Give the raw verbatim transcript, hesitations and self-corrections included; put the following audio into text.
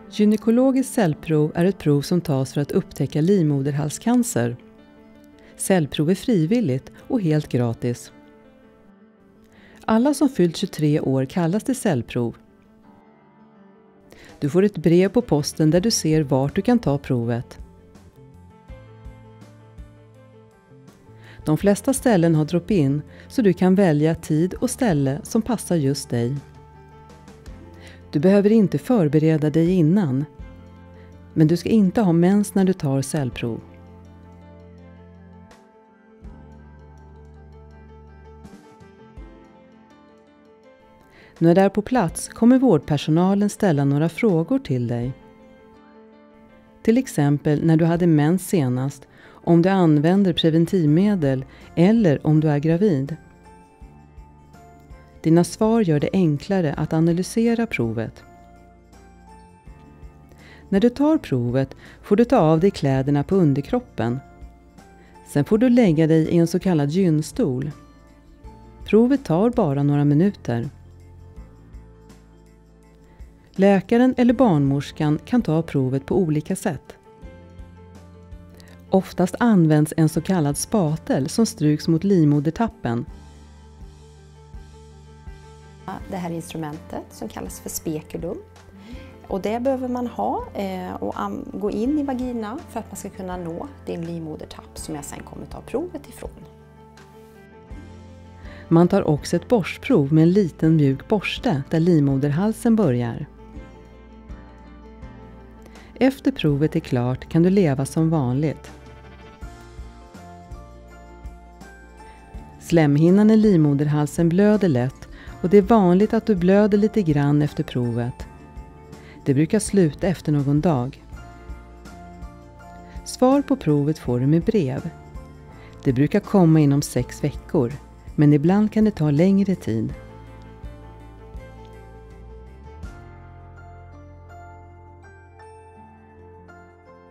Gynekologiskt cellprov är ett prov som tas för att upptäcka livmoderhalscancer. Cellprov är frivilligt och helt gratis. Alla som fyllt tjugotre år kallas till cellprov. Du får ett brev på posten där du ser vart du kan ta provet. De flesta ställen har drop-in så du kan välja tid och ställe som passar just dig. Du behöver inte förbereda dig innan, men du ska inte ha mens när du tar cellprov. När du är på plats kommer vårdpersonalen ställa några frågor till dig. Till exempel när du hade mens senast, om du använder preventivmedel eller om du är gravid. Dina svar gör det enklare att analysera provet. När du tar provet får du ta av dig kläderna på underkroppen. Sen får du lägga dig i en så kallad gynstol. Provet tar bara några minuter. Läkaren eller barnmorskan kan ta provet på olika sätt. Oftast används en så kallad spatel som stryks mot livmodertappen. Det här instrumentet som kallas för spekulum. Och det behöver man ha eh, och gå in i vagina för att man ska kunna nå din livmodertapp som jag sen kommer ta provet ifrån. Man tar också ett borstprov med en liten mjuk borste där livmoderhalsen börjar. Efter provet är klart kan du leva som vanligt. Slemhinnan i livmoderhalsen blöder lätt och det är vanligt att du blöder lite grann efter provet. Det brukar sluta efter någon dag. Svar på provet får du med brev. Det brukar komma inom sex veckor, men ibland kan det ta längre tid.